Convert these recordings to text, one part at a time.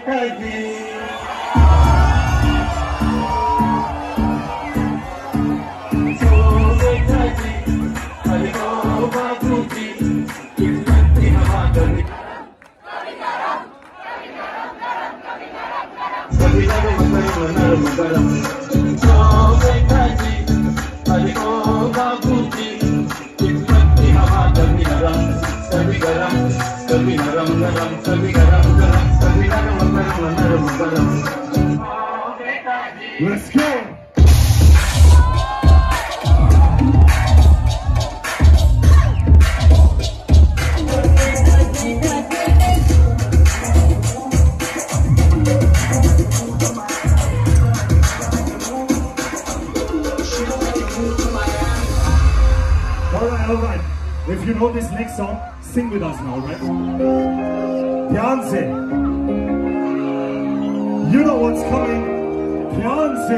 Let's go! Alright. If you know this next song, sing with us now, right? ध्यान से. You know what's coming. ध्यान से.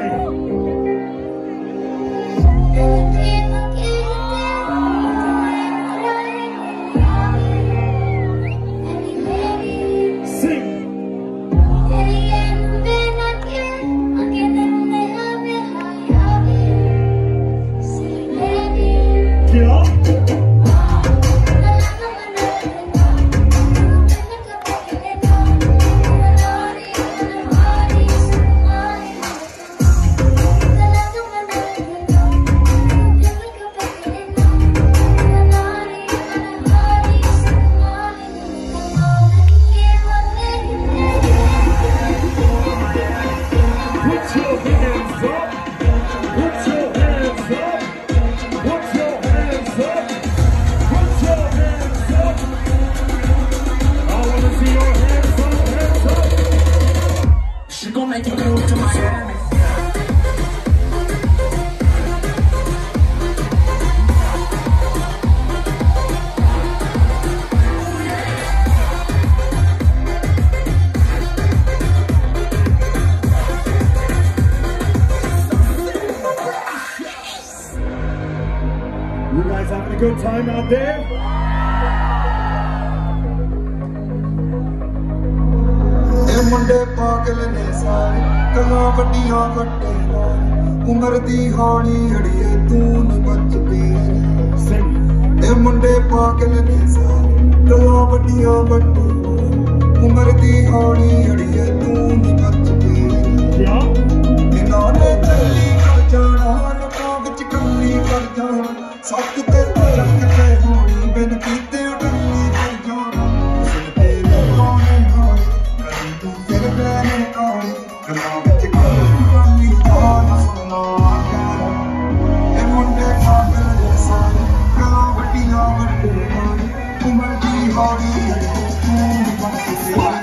You guys having a good time out there? मुंडे पागल ने सारे कला वड्डियां वड्डे उम्र दी हानी अड़िए तू न बच गए मुंडे पागल ने सारे कला वड्डियां वड्डे उम्र दी हानी अड़िए तू न बच गए इन्होंने चली कर जाना लोगों विच कमी कर जाना सच ते रख के होनी बिन कीते उडनी कर जाना सुनते लोगों ने तू फिर मैंने कौन कला विच कमी जाना सुना ए मुंडे पागल ने सारे कला वड्डियां वड्डे उम्र दी हानी तू न बच गए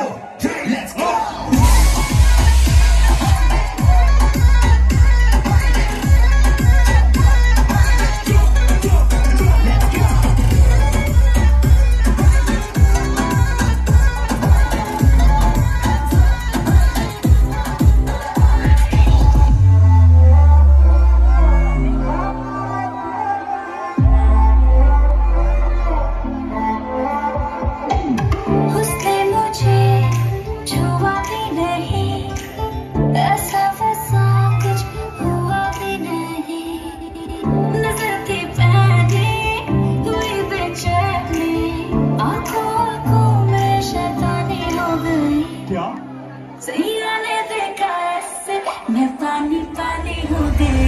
मैं पानी पानी हो गई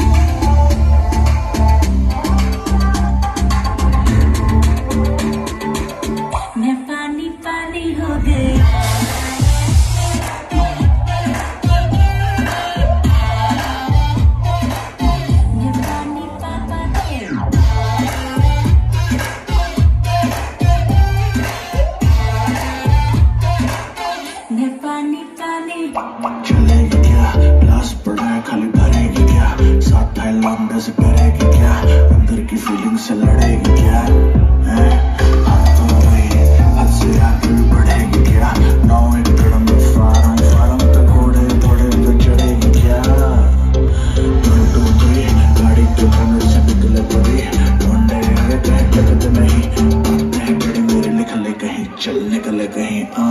मैं पानी पानी हो गई मैं पानी पापा मैं पानी पानी चलेगी क्या क्लास पढ़ा है खाली भरेगी क्या साथ थाईलैंड से करेगी क्या अंदर की फीलिंग से लड़ेगी क्या अब तो वही हद से आगे भी बढ़ेगी क्या 9 एकड़ में फार्म तक घोड़े पे चढ़ेगी क्या 1 2 3 गाड़ी के कमरे से निकले पड़ी ढूंढे लगते नहीं आते हैं मेरे लिख ले कहीं चल निकले कहीं